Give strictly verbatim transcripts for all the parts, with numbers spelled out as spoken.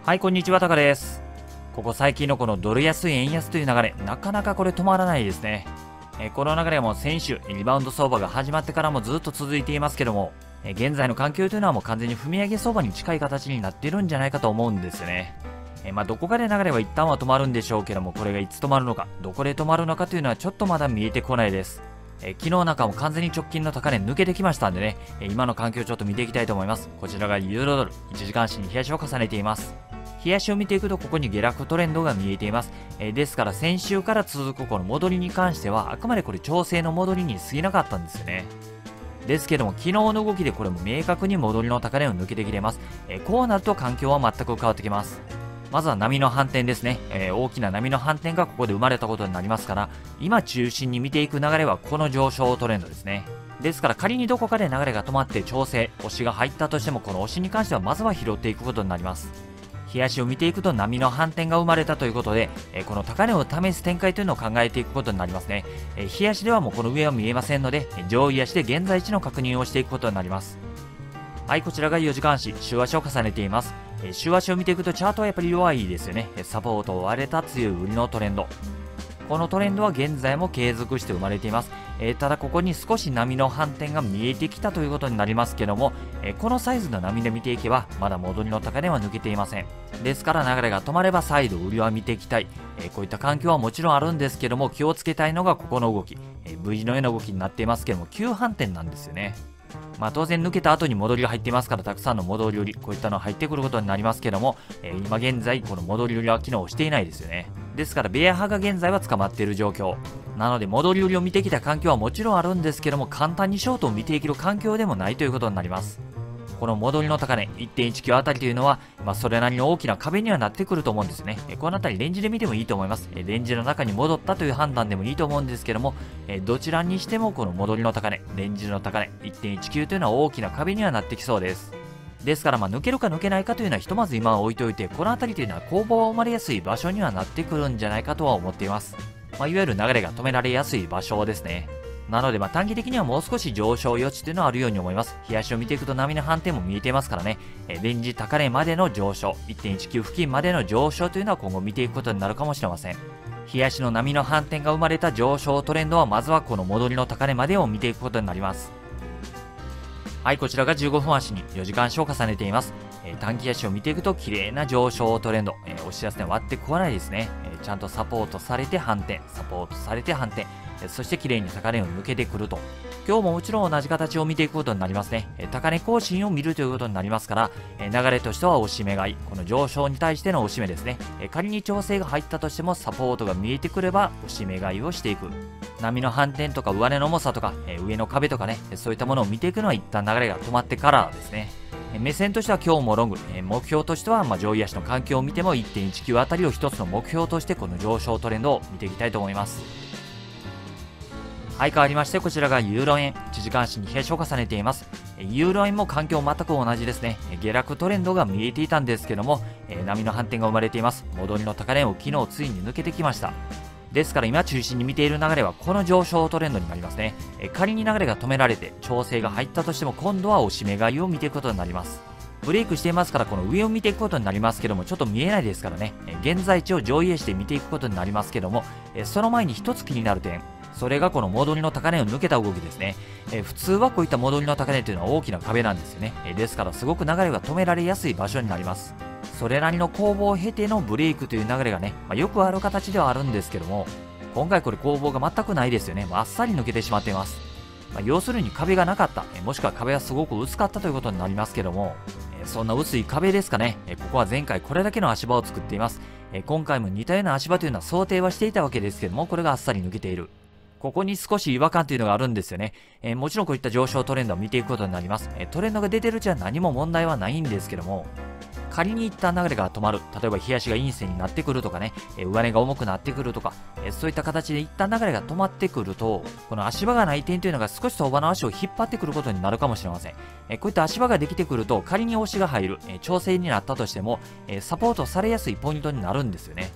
はい、こんにちは、タカです。ここ最近のこのドル安円安という流れ、なかなかこれ止まらないですね。えーこの流れはもう先週、リバウンド相場が始まってからもずっと続いていますけども、えー現在の環境というのはもう完全に踏み上げ相場に近い形になっているんじゃないかと思うんですよね。えーまあ、どこかで流れは一旦は止まるんでしょうけども、これがいつ止まるのか、どこで止まるのかというのはちょっとまだ見えてこないです。えー昨日なんかも完全に直近の高値抜けてきましたんでね、えー今の環境をちょっと見ていきたいと思います。こちらがユーロドル、いちじかん足に冷やしを重ねています。冷やしを見ていくとここに下落トレンドが見えています。えーですから先週から続くこの戻りに関してはあくまでこれ調整の戻りに過ぎなかったんですよね。ですけども昨日の動きでこれも明確に戻りの高値を抜けてきています。えーこうなると環境は全く変わってきます。まずは波の反転ですね、えー大きな波の反転がここで生まれたことになりますから、今中心に見ていく流れはこの上昇トレンドですね。ですから仮にどこかで流れが止まって調整、押しが入ったとしてもこの押しに関してはまずは拾っていくことになります。冷やしを見ていくと波の反転が生まれたということで、えーこの高値を試す展開というのを考えていくことになりますね。えー冷やしではもうこの上は見えませんので、えー上位足で現在地の確認をしていくことになります。はい、こちらがよじかん足、週足を重ねています。えー週足を見ていくとチャートはやっぱり弱いですよね。えーサポートを割れた強い売りのトレンド。このトレンドは現在も継続して生まれています。えーただここに少し波の反転が見えてきたということになりますけども、えーこのサイズの波で見ていけばまだ戻りの高値は抜けていません。ですから流れが止まれば再度売りは見ていきたい、えーこういった環境はもちろんあるんですけども、気をつけたいのがここの動き、えー V 字のような動きになっていますけども急反転なんですよね。まあ当然抜けた後に戻りが入っていますから、たくさんの戻り売り、こういったの入ってくることになりますけども、えー今現在この戻り売りは機能していないですよね。ですからベア派が現在は捕まっている状況なので、戻り売りを見てきた環境はもちろんあるんですけども、簡単にショートを見ていける環境でもないということになります。この戻りの高値 いってんいちきゅう あたりというのは、まあ、それなりの大きな壁にはなってくると思うんですね。えこのあたりレンジで見てもいいと思います。えレンジの中に戻ったという判断でもいいと思うんですけども、えどちらにしてもこの戻りの高値、レンジの高値 いってんいちきゅう というのは大きな壁にはなってきそうです。ですからまあ抜けるか抜けないかというのはひとまず今は置いておいて、このあたりというのは攻防が生まれやすい場所にはなってくるんじゃないかとは思っています。まあ、いわゆる流れが止められやすい場所ですね。なのでまあ短期的にはもう少し上昇余地というのはあるように思います。冷やしを見ていくと波の反転も見えていますからね、えレンジ高値までの上昇、いってんいちきゅう 付近までの上昇というのは今後見ていくことになるかもしれません。冷やしの波の反転が生まれた上昇トレンドはまずはこの戻りの高値までを見ていくことになります。はい、こちらがじゅうごふん足によじかん足を重ねています。えー短期足を見ていくと綺麗な上昇トレンド、えー押し出すね割ってこないですね、えーちゃんとサポートされて反転、サポートされて反転、えーそして綺麗に高値を抜けてくると、今日ももちろん同じ形を見ていくことになりますね。えー高値更新を見るということになりますから、えー流れとしては押し目買い、この上昇に対しての押し目ですね。えー仮に調整が入ったとしてもサポートが見えてくれば押し目買いをしていく。波の反転とか上値の重さとか、えー上の壁とかね、そういったものを見ていくのは一旦流れが止まってからですね。えー目線としては今日もロング、えー目標としてはまあ上位足の環境を見ても いってんいちきゅう あたりを一つの目標としてこの上昇トレンドを見ていきたいと思います。はい、変わりましてこちらがユーロ円、いちじかん足に冷やしを重ねています。えーユーロ円も環境全く同じですね。えー下落トレンドが見えていたんですけども、えー波の反転が生まれています。戻りの高値を昨日ついに抜けてきました。ですから今中心に見ている流れはこの上昇トレンドになりますね。え仮に流れが止められて調整が入ったとしても今度は押し目買いを見ていくことになります。ブレイクしていますからこの上を見ていくことになりますけども、ちょっと見えないですからね。え現在地を上位して見ていくことになりますけども、えその前に一つ気になる点、それがこの戻りの高値を抜けた動きですね。え普通はこういった戻りの高値というのは大きな壁なんですよね。えですからすごく流れが止められやすい場所になります。それなりの攻防を経てのブレイクという流れがね、まあ、よくある形ではあるんですけども、今回これ攻防が全くないですよね。あっさり抜けてしまっています。まあ、要するに壁がなかった、もしくは壁がすごく薄かったということになりますけども、そんな薄い壁ですかね。ここは前回これだけの足場を作っています。今回も似たような足場というのは想定はしていたわけですけども、これがあっさり抜けている。ここに少し違和感というのがあるんですよね。えー、もちろんこういった上昇トレンドを見ていくことになります。えー、トレンドが出てるうちは何も問題はないんですけども、仮に一旦流れが止まる、例えば冷やしが陰線になってくるとかね、えー、上値が重くなってくるとか、えー、そういった形で一旦流れが止まってくると、この足場がない点というのが少し相場の足を引っ張ってくることになるかもしれません。えー、こういった足場ができてくると、仮に押しが入る、えー、調整になったとしても、えー、サポートされやすいポイントになるんですよね。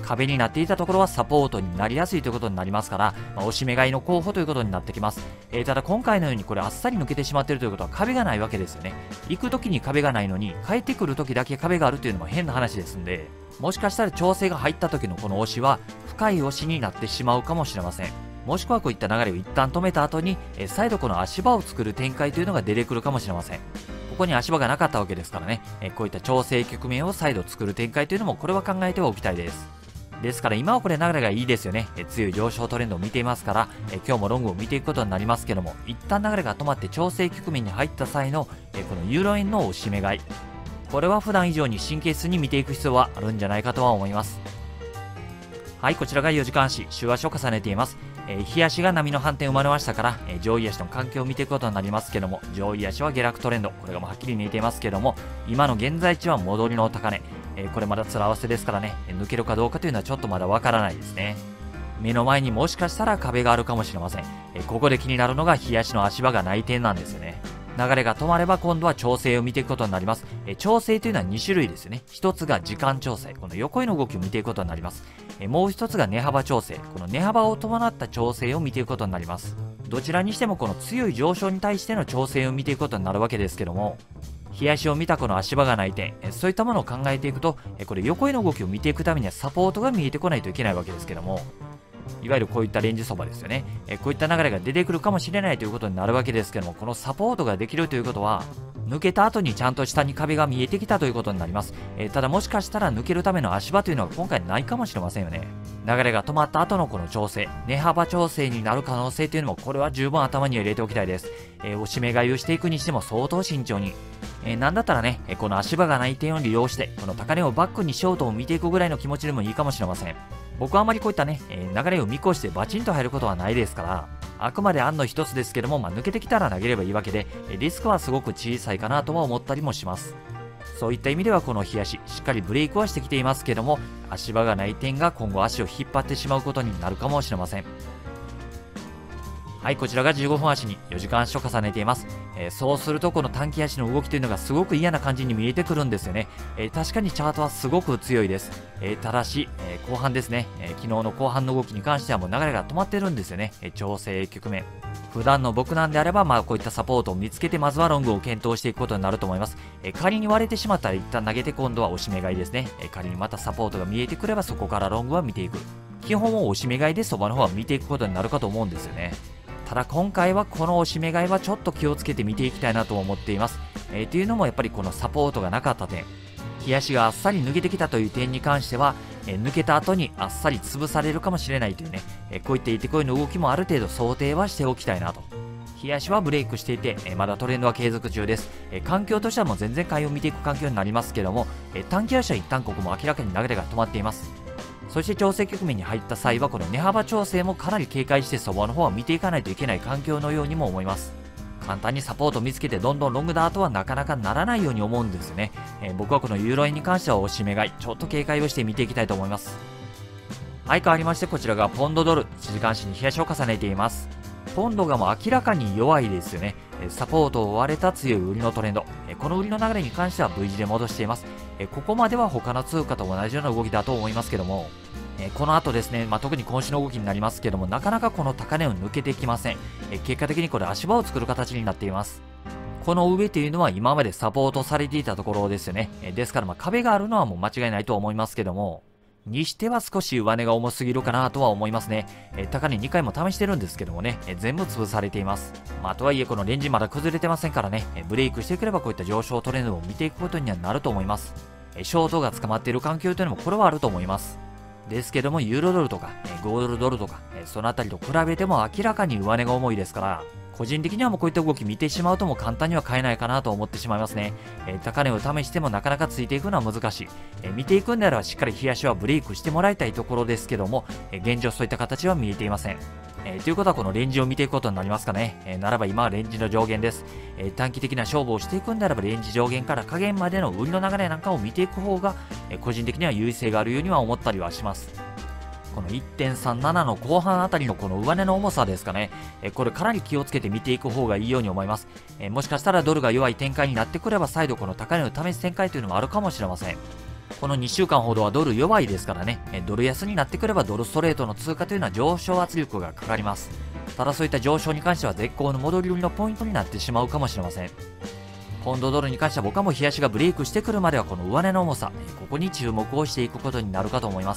壁になっていたところはサポートになりやすいということになりますから、まあ、押し目買いの候補ということになってきます。えー、ただ今回のようにこれあっさり抜けてしまっているということは壁がないわけですよね。行く時に壁がないのに帰ってくる時だけ壁があるというのも変な話ですんで、もしかしたら調整が入った時のこの押しは深い押しになってしまうかもしれません。もしくはこういった流れを一旦止めた後に、えー、再度この足場を作る展開というのが出てくるかもしれません。ここに足場がなかったわけですからね、えー、こういった調整局面を再度作る展開というのもこれは考えておきたいです。ですから今はこれ流れがいいですよね。え強い上昇トレンドを見ていますから、え今日もロングを見ていくことになりますけども、一旦流れが止まって調整局面に入った際のえこのユーロ円の押し目買い、これは普段以上に神経質に見ていく必要はあるんじゃないかとは思います。はい、こちらがよじかん足、週足を重ねています。えー、日足が波の反転生まれましたから、えー、上位足の環境を見ていくことになりますけども、上位足は下落トレンド、これがもうはっきり見えていますけども、今の現在地は戻りの高値、えー、これまだ面合わせですからね、抜けるかどうかというのはちょっとまだわからないですね。目の前にもしかしたら壁があるかもしれません。えー、ここで気になるのが日足の足場がない点なんですよね。流れが止まれば今度は調整を見ていくことになります。え調整というのはに種類ですよね。一つが時間調整。この横への動きを見ていくことになります。えもう一つが値幅調整。この値幅を伴った調整を見ていくことになります。どちらにしてもこの強い上昇に対しての調整を見ていくことになるわけですけども、日足を見たこの足場がない点、えそういったものを考えていくと、えこれ横への動きを見ていくためにはサポートが見えてこないといけないわけですけども、いわゆるこういったレンジ相場ですよね。えこういった流れが出てくるかもしれないということになるわけですけども、このサポートができるということは、抜けた後にちゃんと下に壁が見えてきたということになります。えただもしかしたら抜けるための足場というのは今回ないかもしれませんよね。流れが止まった後のこの調整、値幅調整になる可能性というのもこれは十分頭に入れておきたいです。えー、押し目買いをしていくにしても相当慎重に。えー、なんだったらね、この足場がない点を利用して、この高値をバックにショートを見ていくぐらいの気持ちでもいいかもしれません。僕はあまりこういったね、えー、流れを見越してバチンと入ることはないですから、あくまで案の一つですけども、まあ、抜けてきたら投げればいいわけで、リスクはすごく小さいかなとは思ったりもします。そういった意味ではこの日足、しっかりブレイクはしてきていますけども、足場がない点が今後足を引っ張ってしまうことになるかもしれません。はい、こちらがじゅうごふん足によじかん足を重ねています。えー、そうするとこの短期足の動きというのがすごく嫌な感じに見えてくるんですよね。えー、確かにチャートはすごく強いです。えー、ただし、えー、後半ですね、えー、昨日の後半の動きに関してはもう流れが止まってるんですよね。えー、調整局面。普段の僕なんであれば、まあこういったサポートを見つけて、まずはロングを検討していくことになると思います。えー、仮に割れてしまったら一旦投げて今度は押し目買いですね。えー、仮にまたサポートが見えてくればそこからロングは見ていく。基本を押し目買いでそばの方は見ていくことになるかと思うんですよね。ただ今回はこの押し目買いはちょっと気をつけて見ていきたいなと思っています。えー、というのもやっぱりこのサポートがなかった点、日足があっさり抜けてきたという点に関しては、えー、抜けた後にあっさり潰されるかもしれないというね、えー、こういったいてこいの動きもある程度想定はしておきたいなと。日足はブレイクしていて、えー、まだトレンドは継続中です。えー、環境としてはもう全然買いを見ていく環境になりますけども、えー、短期足は一旦ここも明らかに流れが止まっています。そして調整局面に入った際はこの値幅調整もかなり警戒して相場の方は見ていかないといけない環境のようにも思います。簡単にサポートを見つけてどんどんロングだとはなかなかならないように思うんですよね。えー、僕はこのユーロ円に関しては押し目買い、ちょっと警戒をして見ていきたいと思います。はい、変わりましてこちらがポンドドル、いちじかん足に日足を重ねています。ポンドがもう明らかに弱いですよね。サポートを割れた強い売りのトレンド。この売りの流れに関しては V 字で戻しています。ここまでは他の通貨と同じような動きだと思いますけども、この後ですね、まあ、特に今週の動きになりますけども、なかなかこの高値を抜けてきません。結果的にこれ足場を作る形になっています。この上というのは今までサポートされていたところですよね。ですからまあ壁があるのはもう間違いないとは思いますけども、にしては少し上値が重すぎるかなとは思いますね。え高値にかいも試してるんですけどもね、え全部潰されています。まあ、とはいえこのレンジまだ崩れてませんからね、えブレイクしてくればこういった上昇トレンドを見ていくことにはなると思います。えショートが捕まっている環境というのもこれはあると思います。ですけども、ユーロドルとか、えごドルドルとか、えそのあたりと比べても明らかに上値が重いですから、個人的にはもうこういった動き見てしまうともう簡単には買えないかなと思ってしまいますね。えー、高値を試してもなかなかついていくのは難しい。えー、見ていくんであればしっかり日足はブレイクしてもらいたいところですけども、えー、現状そういった形は見えていません。えー、ということはこのレンジを見ていくことになりますかね。えー、ならば今はレンジの上限です。えー、短期的な勝負をしていくんであればレンジ上限から下限までの売りの流れなんかを見ていく方が、えー、個人的には優位性があるようには思ったりはします。この いってんさんなな の後半あたりのこの上値の重さですかね。えこれかなり気をつけて見ていく方がいいように思います。えもしかしたらドルが弱い展開になってくれば再度この高値を試す展開というのもあるかもしれません。 このにしゅうかんほどはドル弱いですからね、ドル安になってくればドルストレートの通貨というのは上昇圧力がかかります。ただそういった上昇に関しては絶好の戻り売りのポイントになってしまうかもしれません。ポンドドルに関しては僕はもう冷やしがブレイクしてくるまではこの上値の重さ、ここに注目をしていくことになるかと思います。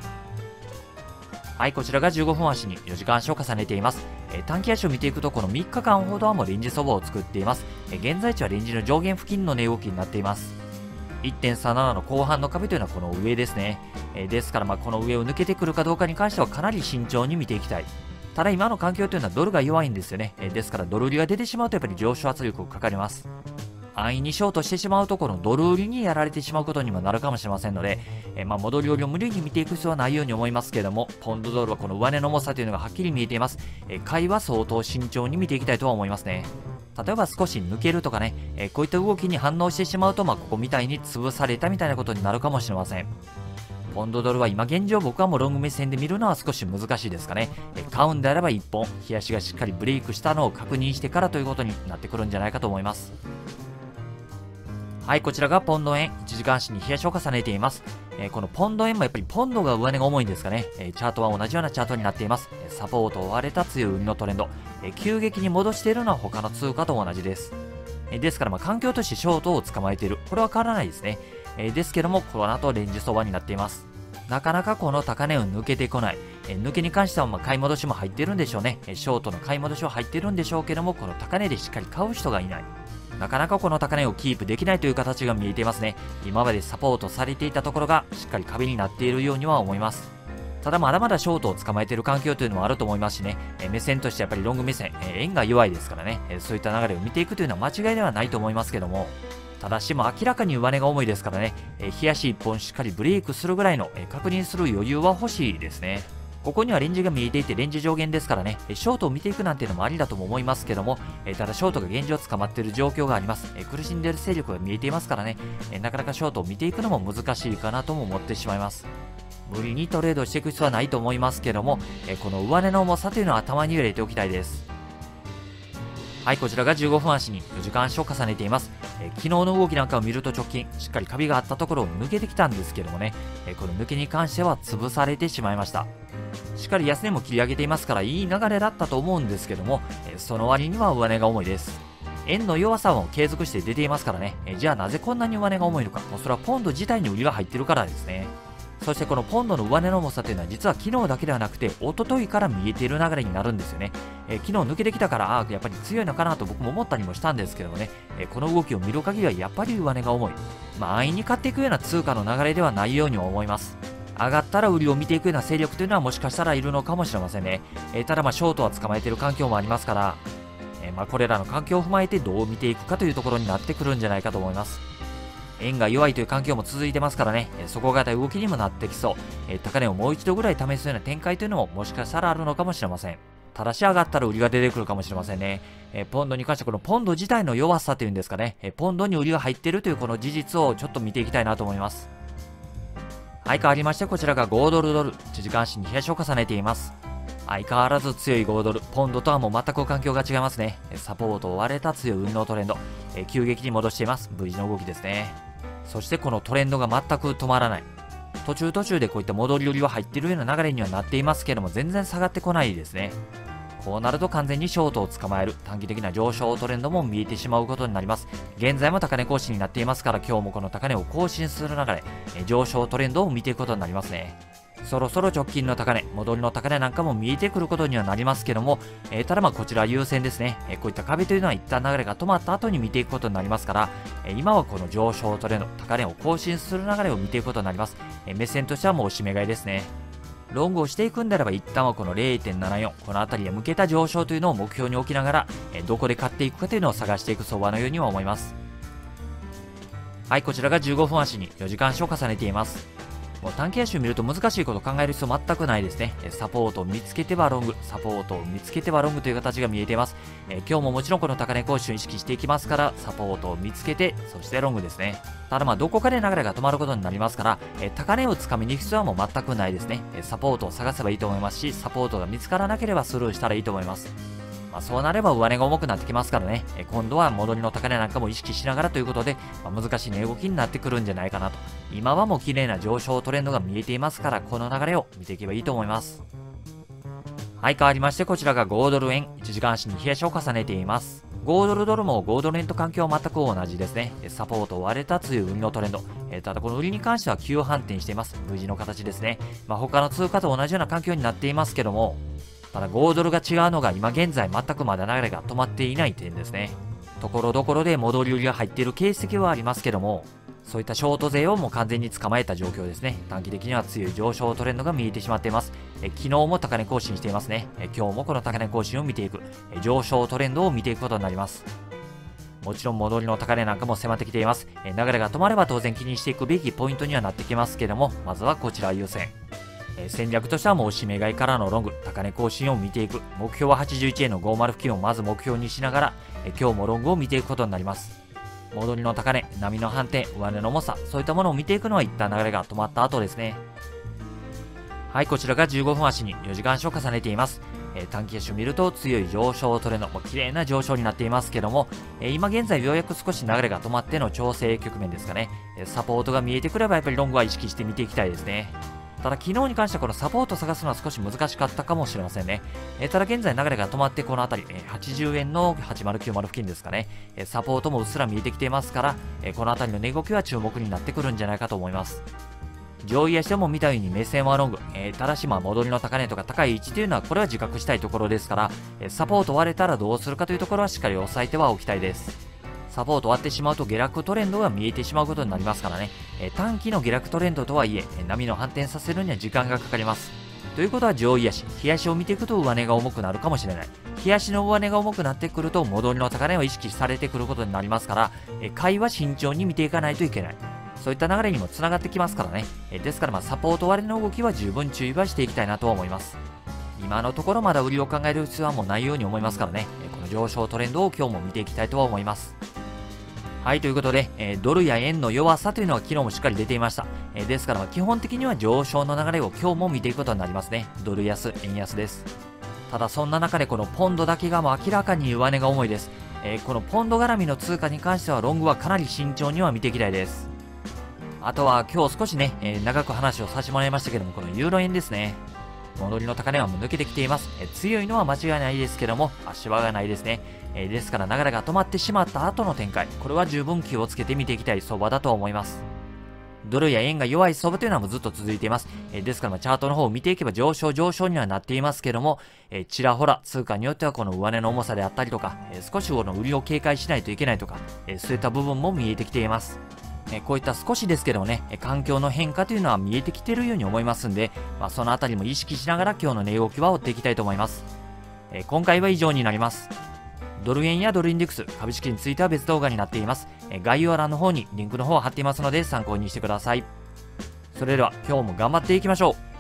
はい、こちらがじゅうごふん足によじかん足を重ねています。えー、短期足を見ていくとこのみっかかんほどはもうレンジ相場を作っています。えー、現在地はレンジの上限付近の値動きになっています。いってんさんなな の後半の壁というのはこの上ですね。えー、ですからまあこの上を抜けてくるかどうかに関してはかなり慎重に見ていきたい。ただ今の環境というのはドルが弱いんですよね。えー、ですからドル売りが出てしまうとやっぱり上昇圧力がかかります。安易にショートしてしまうところのドル売りにやられてしまうことにもなるかもしれませんので、えー、まあ戻り売りを無理に見ていく必要はないように思いますけれども、ポンドドルはこの上値の重さというのがはっきり見えています。えー、買いは相当慎重に見ていきたいとは思いますね。例えば少し抜けるとかね、えー、こういった動きに反応してしまうと、まあここみたいに潰されたみたいなことになるかもしれません。ポンドドルは今現状僕はもうロング目線で見るのは少し難しいですかね。えー、買うんであればいっぽん、日足がしっかりブレイクしたのを確認してからということになってくるんじゃないかと思います。はい、こちらがポンド円、いちじかん足に冷やしを重ねています。えー、このポンド円もやっぱりポンドが上値が重いんですかね。えー、チャートは同じようなチャートになっています。サポートを割れた強い売りのトレンド。えー、急激に戻しているのは他の通貨と同じです。えー、ですからまあ環境としてショートを捕まえている。これは変わらないですね。えー、ですけども、この後レンジ相場になっています。なかなかこの高値を抜けてこない。えー、抜けに関してはまあ買い戻しも入ってるんでしょうね。えー、ショートの買い戻しは入ってるんでしょうけども、この高値でしっかり買う人がいない。なかなかこの高値をキープできないという形が見えていますね。今までサポートされていたところがしっかり壁になっているようには思います。ただまだまだショートを捕まえている環境というのもあると思いますしね、え目線としてやっぱりロング目線、え円が弱いですからね、えそういった流れを見ていくというのは間違いではないと思いますけども、ただしも明らかに上値が重いですからね、え日足いっぽんしっかりブレイクするぐらいの、え確認する余裕は欲しいですね。ここにはレンジが見えていてレンジ上限ですからね、ショートを見ていくなんていうのもありだとも思いますけども、ただショートが現状捕まっている状況があります。苦しんでいる勢力が見えていますからね、なかなかショートを見ていくのも難しいかなとも思ってしまいます。無理にトレードしていく必要はないと思いますけども、この上値の重さというのは頭に入れておきたいです。はい、こちらがじゅうごふん足によじかん足を重ねています。えー、昨日の動きなんかを見ると直近、しっかりカビがあったところを抜けてきたんですけどもね、えー、この抜けに関しては潰されてしまいました。しっかり安値も切り上げていますから、いい流れだったと思うんですけども、えー、その割には上値が重いです。円の弱さも継続して出ていますからね、えー、じゃあなぜこんなに上値が重いのか、もうそれはポンド自体に売りが入ってるからですね。そしてこのポンドの上値の重さというのは実は昨日だけではなくて一昨日から見えている流れになるんですよね。えー、昨日抜けてきたからあやっぱり強いのかなと僕も思ったりもしたんですけどもね、えー、この動きを見る限りはやっぱり上値が重い。まあ安易に買っていくような通貨の流れではないように思います。上がったら売りを見ていくような勢力というのはもしかしたらいるのかもしれませんね。えー、ただまあショートは捕まえている環境もありますから、えー、まあこれらの環境を踏まえてどう見ていくかというところになってくるんじゃないかと思います。円が弱いという環境も続いてますからね、底堅い動きにもなってきそう。高値をもう一度ぐらい試すような展開というのももしかしたらあるのかもしれません。ただし上がったら売りが出てくるかもしれませんね。えポンドに関してこのポンド自体の弱さというんですかね、えポンドに売りが入っているというこの事実をちょっと見ていきたいなと思います。はい、変わりましてこちらがごドルドル、いちじかん足に冷やしを重ねています。相変わらず強いごドル、ポンドとはもう全く環境が違いますね。サポートを割れた強い運動トレンド、え急激に戻しています。V 字の動きですね。そしてこのトレンドが全く止まらない。途中途中でこういった戻り売りは入っているような流れにはなっていますけども、全然下がってこないですね。こうなると完全にショートを捕まえる短期的な上昇トレンドも見えてしまうことになります。現在も高値更新になっていますから、今日もこの高値を更新する流れ、上昇トレンドを見ていくことになりますね。そろそろ直近の高値、戻りの高値なんかも見えてくることにはなりますけども、えー、ただまあこちら優先ですね。えー、こういった壁というのは一旦流れが止まった後に見ていくことになりますから、えー、今はこの上昇トレンド、高値を更新する流れを見ていくことになります。えー、目線としてはもうおしめ買いですね。ロングをしていくんであれば一旦はこの れいてんななよん、この辺りへ向けた上昇というのを目標に置きながら、えー、どこで買っていくかというのを探していく相場のようには思います。はい、こちらがじゅうごふん足によじかん足を重ねています。もう短期足を見ると難しいことを考える必要全くないですね。サポートを見つけてはロング、サポートを見つけてはロングという形が見えています。えー、今日ももちろんこの高値更新を意識していきますから、サポートを見つけて、そしてロングですね。ただまあどこかで流れが止まることになりますから、えー、高値をつかみに行く必要はもう全くないですね。えー、サポートを探せばいいと思いますし、サポートが見つからなければスルーしたらいいと思います。 まあ、そうなれば上値が重くなってきますからね、え今度は戻りの高値なんかも意識しながらということで、まあ、難しい値動きになってくるんじゃないかなと。今はもう綺麗な上昇トレンドが見えていますから、この流れを見ていけばいいと思います。はい、変わりましてこちらがごドル円、いちじかん足に冷やしを重ねています。ごドルドルもごドル円と環境は全く同じですね。サポートを割れた強い売りのトレンド。えー、ただこの売りに関しては急反転しています。V 字の形ですね。まあ、他の通貨と同じような環境になっていますけども、ただごドルが違うのが今現在全くまだ流れが止まっていない点ですね。ところどころで戻り売りが入っている形跡はありますけども、そういったショート勢をもう完全に捕まえた状況ですね。短期的には強い上昇トレンドが見えてしまっています。え昨日も高値更新していますね。え今日もこの高値更新を見ていく、え上昇トレンドを見ていくことになります。もちろん戻りの高値なんかも迫ってきています。え流れが止まれば当然気にしていくべきポイントにはなってきますけども、まずはこちら優先。え戦略としてはもう締め買いからのロング、高値更新を見ていく。目標ははちじゅういちえんのごじゅう付近をまず目標にしながら、え今日もロングを見ていくことになります。戻りの高値、波の反転、上値の重さ、そういったものを見ていくのは一旦流れが止まった後ですね。はい、こちらがじゅうごふん足によじかん足を重ねています。えー、短期足を見ると強い上昇トレンド、もう綺麗な上昇になっていますけども、えー、今現在ようやく少し流れが止まっての調整局面ですかね。えー、サポートが見えてくればやっぱりロングは意識して見ていきたいですね。ただ昨日に関してはこのサポートを探すのは少し難しかったかもしれませんね。えー、ただ現在流れが止まってこの辺り、えー、はちじゅうえんのはちまるきゅうまる付近ですかね。えー、サポートもうっすら見えてきていますから、えー、この辺りの値動きは注目になってくるんじゃないかと思います。上位足でも見たように目線はロング、えー、ただしまあ戻りの高値とか高い位置というのはこれは自覚したいところですから、えー、サポート割れたらどうするかというところはしっかり押さえてはおきたいです。サポート割ってしまうと下落トレンドが見えてしまうことになりますからね。えー、短期の下落トレンドとはいえ、えー、波の反転させるには時間がかかります。ということは上位足、日足を見ていくと上値が重くなるかもしれない。日足の上値が重くなってくると戻りの高値を意識されてくることになりますから、えー、買いは慎重に見ていかないといけない。そういった流れにもつながってきますからね。えー、ですからまあサポート割れの動きは十分注意はしていきたいなと思います。今のところまだ売りを考える必要はもうないように思いますからね。えー、この上昇トレンドを今日も見ていきたいとは思います。はい、ということで、えー、ドルや円の弱さというのは昨日もしっかり出ていました。えー、ですから、基本的には上昇の流れを今日も見ていくことになりますね。ドル安、円安です。ただ、そんな中でこのポンドだけがもう明らかに上値が重いです。えー、このポンド絡みの通貨に関しては、ロングはかなり慎重には見ていきたいです。あとは、今日少しね、えー、長く話をさせてもらいましたけども、このユーロ円ですね。戻りの高値はもう抜けてきています。え強いのは間違いないですけども、足場がないですね。えですから流れが止まってしまった後の展開、これは十分気をつけて見ていきたい相場だと思います。ドルや円が弱い相場というのはもうずっと続いています。えですからチャートの方を見ていけば上昇上昇にはなっていますけども、えちらほら通貨によってはこの上値の重さであったりとか、え少しこの売りを警戒しないといけないとか、えそういった部分も見えてきています。えこういった少しですけどもね、環境の変化というのは見えてきているように思いますんで、まあ、そのあたりも意識しながら今日の値動きは追っていきたいと思います。え今回は以上になります。ドル円やドルインデックス、株式については別動画になっています。え概要欄の方にリンクの方を貼っていますので参考にしてください。それでは今日も頑張っていきましょう。